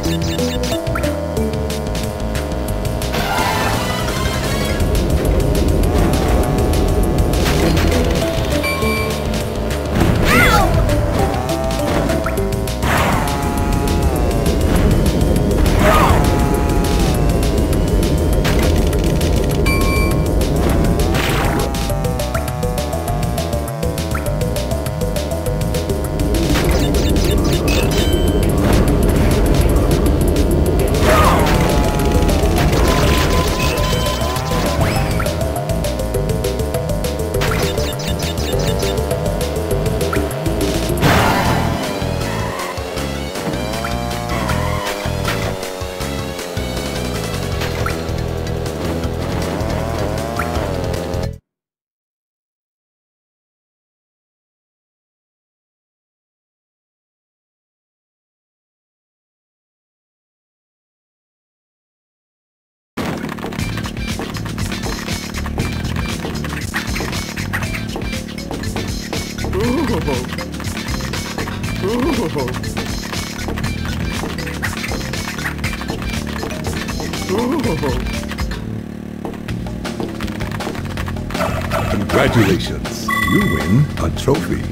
Congratulations, you win a trophy.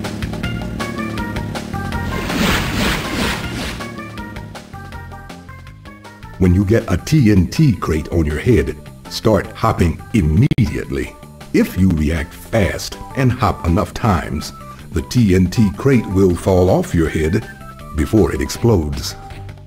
When you get a TNT crate on your head, start hopping immediately. If you react fast and hop enough times, the TNT crate will fall off your head before it explodes.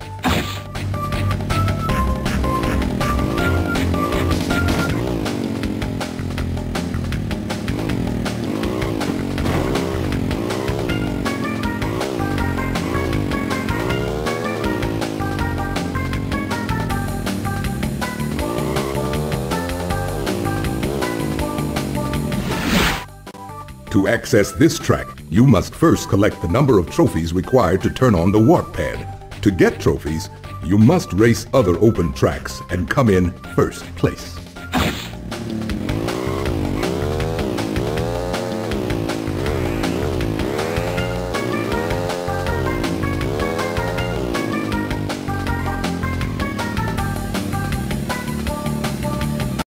To access this track, you must first collect the number of trophies required to turn on the warp pad. To get trophies, you must race other open tracks and come in first place.